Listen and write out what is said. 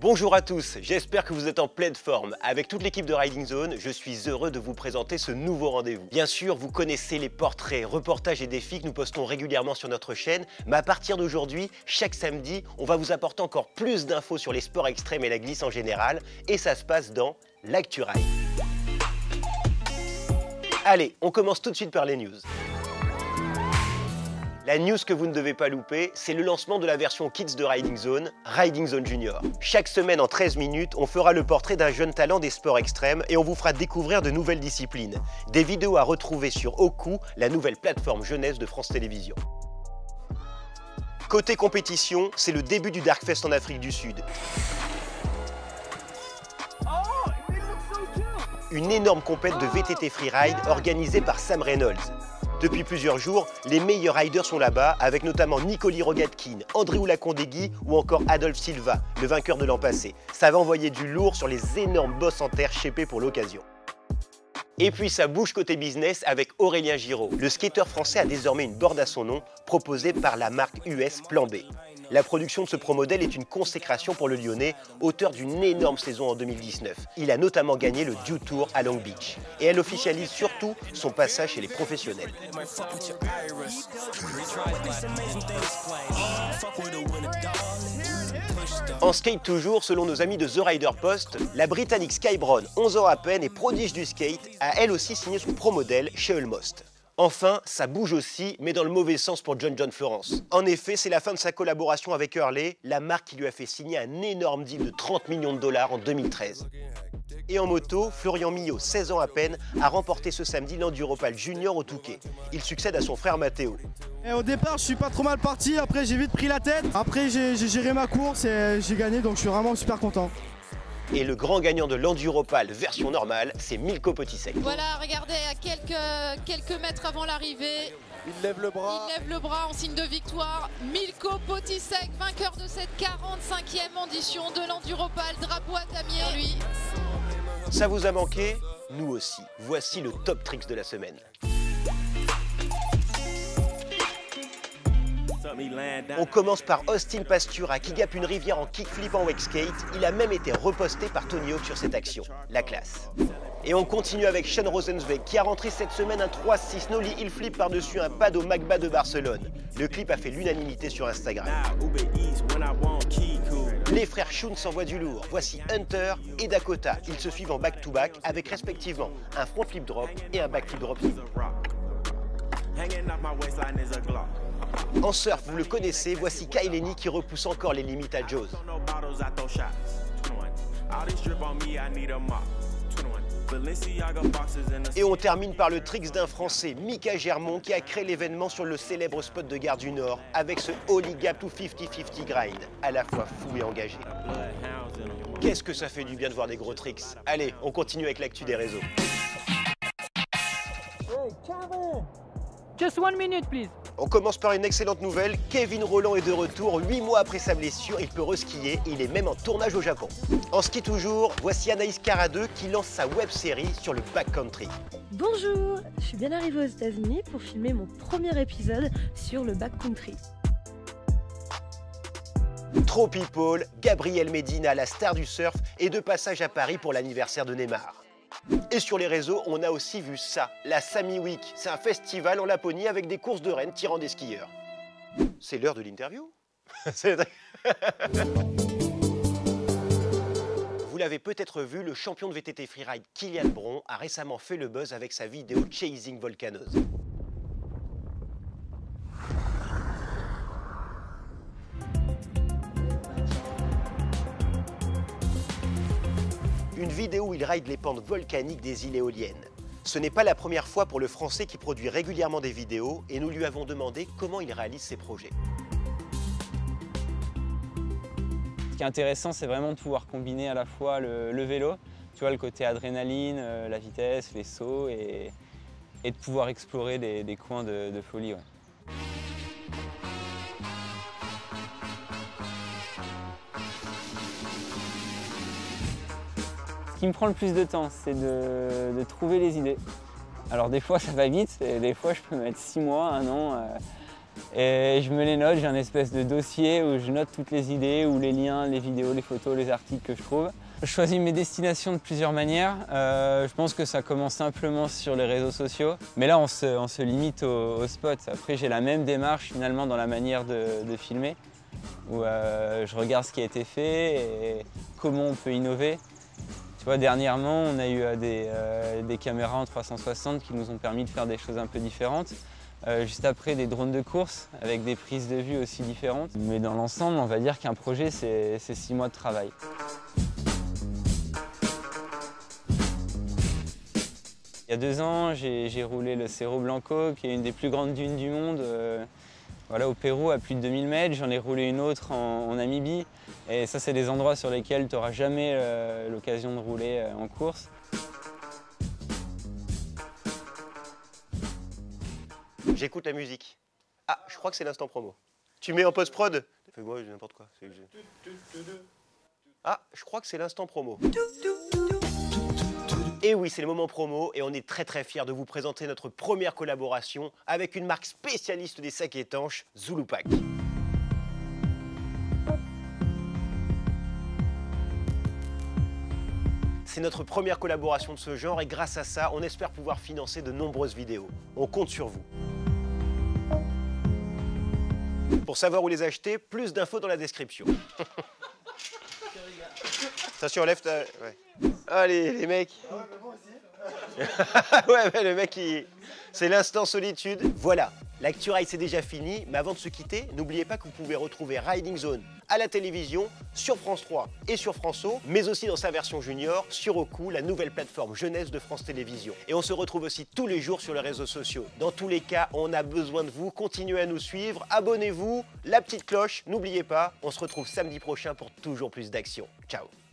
Bonjour à tous, j'espère que vous êtes en pleine forme. Avec toute l'équipe de Riding Zone, je suis heureux de vous présenter ce nouveau rendez-vous. Bien sûr, vous connaissez les portraits, reportages et défis que nous postons régulièrement sur notre chaîne, mais à partir d'aujourd'hui, chaque samedi, on va vous apporter encore plus d'infos sur les sports extrêmes et la glisse en général, et ça se passe dans l'Actu Ride. Allez, on commence tout de suite par les news. La news que vous ne devez pas louper, c'est le lancement de la version Kids de Riding Zone Junior. Chaque semaine en 13 minutes, on fera le portrait d'un jeune talent des sports extrêmes et on vous fera découvrir de nouvelles disciplines. Des vidéos à retrouver sur Oku, la nouvelle plateforme jeunesse de France Télévisions. Côté compétition, c'est le début du Darkfest en Afrique du Sud. Une énorme compète de VTT Freeride organisée par Sam Reynolds. Depuis plusieurs jours, les meilleurs riders sont là-bas, avec notamment Nicoli Rogatkin, André Oulakondegui ou encore Adolphe Silva, le vainqueur de l'an passé. Ça va envoyer du lourd sur les énormes bosses en terre shapés pour l'occasion. Et puis ça bouge côté business avec Aurélien Giraud. Le skateur français a désormais une board à son nom, proposée par la marque US Plan B. La production de ce pro-modèle est une consécration pour le Lyonnais, auteur d'une énorme saison en 2019. Il a notamment gagné le Dew Tour à Long Beach. Et elle officialise surtout son passage chez les professionnels. En skate toujours, selon nos amis de The Rider Post, la Britannique Sky Brown, 11 ans à peine et prodige du skate, a elle aussi signé son pro-modèle chez Almost. Enfin, ça bouge aussi, mais dans le mauvais sens pour John Florence. En effet, c'est la fin de sa collaboration avec Hurley, la marque qui lui a fait signer un énorme deal de 30 millions de dollars en 2013. Et en moto, Florian Millot, 16 ans à peine, a remporté ce samedi l'Enduropal Junior au Touquet. Il succède à son frère Matteo. Et au départ, je suis pas trop mal parti, après j'ai vite pris la tête. Après, j'ai géré ma course et j'ai gagné, donc je suis vraiment super content. Et le grand gagnant de l'Enduropal version normale, c'est Milko Potisek. Voilà, regardez, à quelques mètres avant l'arrivée, il lève le bras. Il lève le bras en signe de victoire. Milko Potisek, vainqueur de cette 45e édition de l'Enduropal, drapeau à damier, lui. Ça vous a manqué? Nous aussi. Voici le top tricks de la semaine. On commence par Austin Pastura qui gappe une rivière en kickflip en wake skate. Il a même été reposté par Tony Hawk sur cette action. La classe. Et on continue avec Sean Rosenzweig qui a rentré cette semaine un 3-6 nollie hill flip par-dessus un pad au Magba de Barcelone. Le clip a fait l'unanimité sur Instagram. Les frères Shun s'envoient du lourd. Voici Hunter et Dakota. Ils se suivent en back-to-back avec respectivement un front flip drop et un back flip drop. En surf, vous le connaissez, voici Kyle Lenny qui repousse encore les limites à Jaws. Et on termine par le tricks d'un Français, Mika Germont, qui a créé l'événement sur le célèbre spot de Gare du Nord avec ce Holy Gap to 50-50 grind, à la fois fou et engagé. Qu'est-ce que ça fait du bien de voir des gros tricks. Allez, on continue avec l'actu des réseaux. Hey, Kevin! Just 1 minute, please. On commence par une excellente nouvelle. Kevin Rolland est de retour 8 mois après sa blessure. Il peut reskier et il est même en tournage au Japon. En ski toujours, voici Anaïs Caradeux qui lance sa web-série sur le backcountry. Bonjour, je suis bien arrivée aux États-Unis pour filmer mon premier épisode sur le backcountry. Trop people, Gabriel Medina, la star du surf, est de passage à Paris pour l'anniversaire de Neymar. Et sur les réseaux, on a aussi vu ça, la Sami Week. C'est un festival en Laponie avec des courses de rennes tirant des skieurs. C'est l'heure de l'interview. Vous l'avez peut-être vu, le champion de VTT Freeride Kylian Bron a récemment fait le buzz avec sa vidéo Chasing Volcanoes. Une vidéo où il ride les pentes volcaniques des îles éoliennes. Ce n'est pas la première fois pour le Français qui produit régulièrement des vidéos et nous lui avons demandé comment il réalise ses projets. Ce qui est intéressant, c'est vraiment de pouvoir combiner à la fois le vélo, tu vois, le côté adrénaline, la vitesse, les sauts et de pouvoir explorer des coins de folie. Ouais. Ce qui me prend le plus de temps, c'est de trouver les idées. Alors des fois ça va vite, et des fois je peux mettre 6 mois, 1 an Et je me les note, j'ai un espèce de dossier où je note toutes les idées, ou les liens, les vidéos, les photos, les articles que je trouve. Je choisis mes destinations de plusieurs manières. Je pense que ça commence simplement sur les réseaux sociaux. Mais là, on se limite aux spots. Après, j'ai la même démarche finalement dans la manière de filmer, où je regarde ce qui a été fait et comment on peut innover. Tu vois, dernièrement, on a eu des caméras en 360 qui nous ont permis de faire des choses un peu différentes. Juste après, des drones de course avec des prises de vue aussi différentes. Mais dans l'ensemble, on va dire qu'un projet, c'est 6 mois de travail. Il y a 2 ans, j'ai roulé le Cerro Blanco, qui est une des plus grandes dunes du monde. Voilà, au Pérou, à plus de 2000 mètres. J'en ai roulé une autre en Namibie. Et ça, c'est des endroits sur lesquels tu n'auras jamais l'occasion de rouler en course. J'écoute la musique. Ah, je crois que c'est l'instant promo. Tu mets en post-prod? Fais-moi n'importe quoi. Ah, je crois que c'est l'instant promo. Et oui, c'est le moment promo et on est très fiers de vous présenter notre première collaboration avec une marque spécialiste des sacs étanches, Zulupak. C'est notre première collaboration de ce genre et grâce à ça, on espère pouvoir financer de nombreuses vidéos. On compte sur vous. Pour savoir où les acheter, plus d'infos dans la description. Attention, lève ta... Ouais. Allez, les mecs. Ouais, mais le mec, c'est l'instant solitude. Voilà, l'actu ride c'est déjà fini, mais avant de se quitter, n'oubliez pas que vous pouvez retrouver Riding Zone à la télévision, sur France 3 et sur France O, mais aussi dans sa version junior, sur Roku, la nouvelle plateforme jeunesse de France Télévisions. Et on se retrouve aussi tous les jours sur les réseaux sociaux. Dans tous les cas, on a besoin de vous, continuez à nous suivre, abonnez-vous, la petite cloche, n'oubliez pas, on se retrouve samedi prochain pour toujours plus d'action. Ciao.